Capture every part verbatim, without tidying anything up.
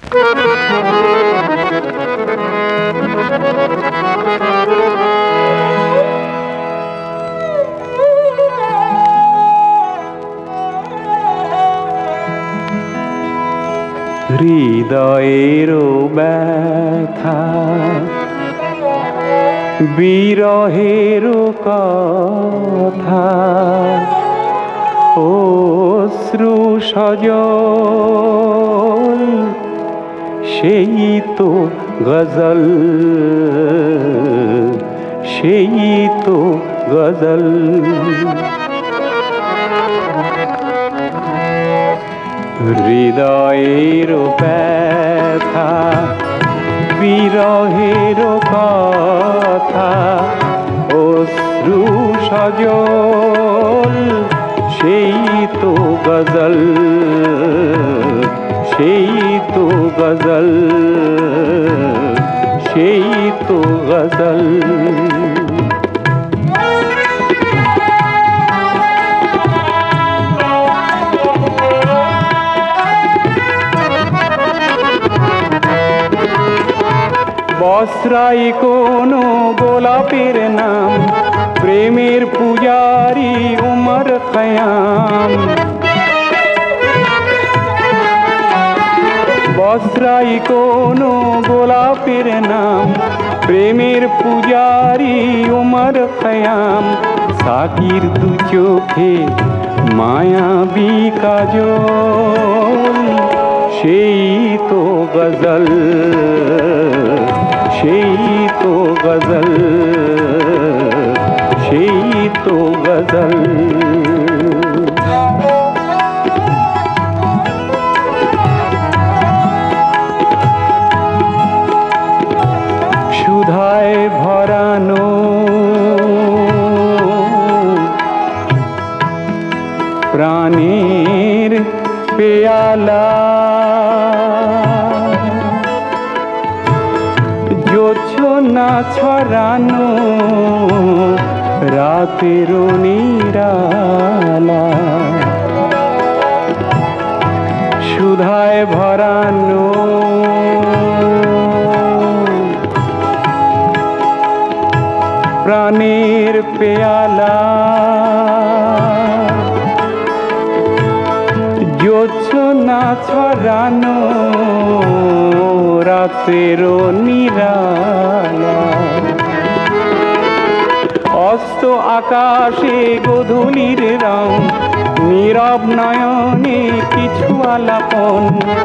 হৃদয়ের ব্যথা বিরহের কথা অশ্রু সজল সেই তো গজল সেই তো গজল হৃদয়ের ব্যথা বিরহের কথা অশ্রু সজল সেই তো গজল সেই তো গজল সেই তো গজল বস্রাই কোনো গোলাপের নাম প্রেমের পূজারি উমর খয়াম বস্রাই কোনো গোলাপের নাম প্রেমের পূজারি উমর খয়াম সাকির দু চোখে মায়াবী কাজল সেই তো গজল সেই তো গজল সেই তো গজল সুধায় ভরানো প্রাণের পেয়ালা জোছনা ছড়ানো রাতের নিরালা সুধায় ভরানো প্রাণের পেয়ালা জোছনা ছড়ানো রাতের নিরালা অস্ত আকাশে গোধূলির রং নীরব নয়নে কিছু আলাপন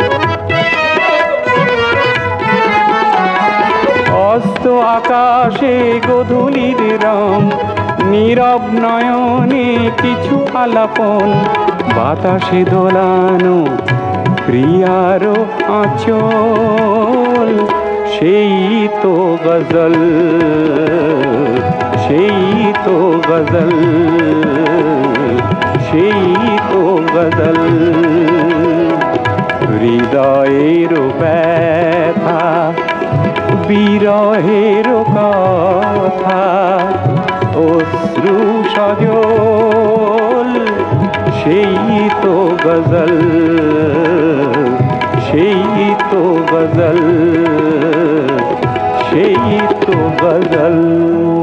অস্ত আকাশে গোধূলির রং নীরব নয়নে কিছু আলাপন বাতাসে দোলানো প্রিয়ার আঁচল সেই তো গজল সেই তো গজল সেই তো গজল হৃদয়ের ব্যথা বিরহের কথা অশ্রু সজল সেই তো গজল সেই তো গজল সেই তো গজল